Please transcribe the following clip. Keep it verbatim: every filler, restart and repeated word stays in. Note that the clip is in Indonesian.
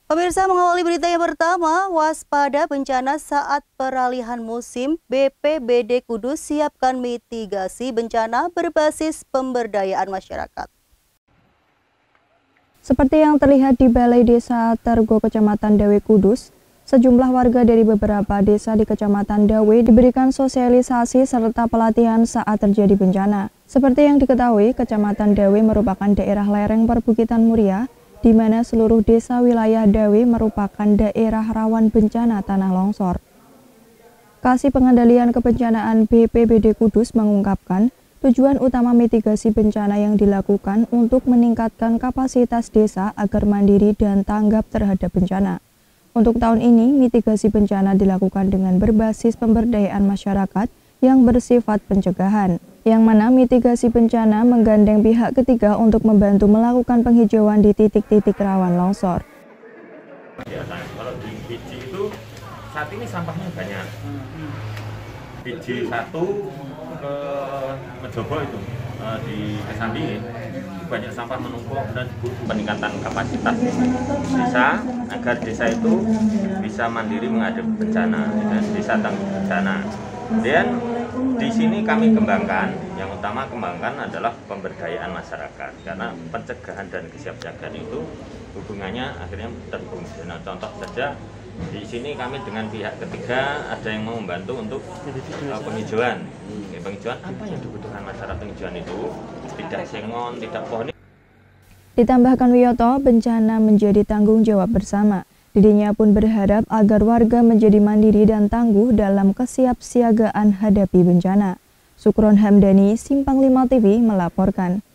Pemirsa, mengawali berita yang pertama, waspada bencana saat peralihan musim, B P B D Kudus siapkan mitigasi bencana berbasis pemberdayaan masyarakat. Seperti yang terlihat di Balai Desa Tergo, Kecamatan Dawe Kudus, sejumlah warga dari beberapa desa di Kecamatan Dawe diberikan sosialisasi serta pelatihan saat terjadi bencana. Seperti yang diketahui, Kecamatan Dawe merupakan daerah lereng perbukitan Muria, di mana seluruh desa wilayah Dawe merupakan daerah rawan bencana tanah longsor. Kasih Pengendalian Kebencanaan B P B D Kudus mengungkapkan, tujuan utama mitigasi bencana yang dilakukan untuk meningkatkan kapasitas desa agar mandiri dan tanggap terhadap bencana. Untuk tahun ini, mitigasi bencana dilakukan dengan berbasis pemberdayaan masyarakat yang bersifat pencegahan, yang mana mitigasi bencana menggandeng pihak ketiga untuk membantu melakukan penghijauan di titik-titik rawan longsor. Ya, kalau di biji itu saat ini sampahnya banyak. Biji satu ke Mejobo itu di Kesambi banyak sampah menumpuk dan butuh peningkatan kapasitas desa agar desa itu bisa mandiri menghadapi bencana dan desa tangguh bencana. Dan di sini kami kembangkan, yang utama kembangkan adalah pemberdayaan masyarakat, karena pencegahan dan kesiapsiagaan itu hubungannya akhirnya terhubung. Nah, contoh saja di sini kami dengan pihak ketiga ada yang mau membantu untuk uh, penghijauan. Ya, penghijauan apa yang dibutuhkan masyarakat penghijauan itu tidak sengon, tidak pohon. Ditambahkan Wiyoto, bencana menjadi tanggung jawab bersama. Dirinya pun berharap agar warga menjadi mandiri dan tangguh dalam kesiapsiagaan hadapi bencana. Sukron Hamdani, Simpang lima T V melaporkan.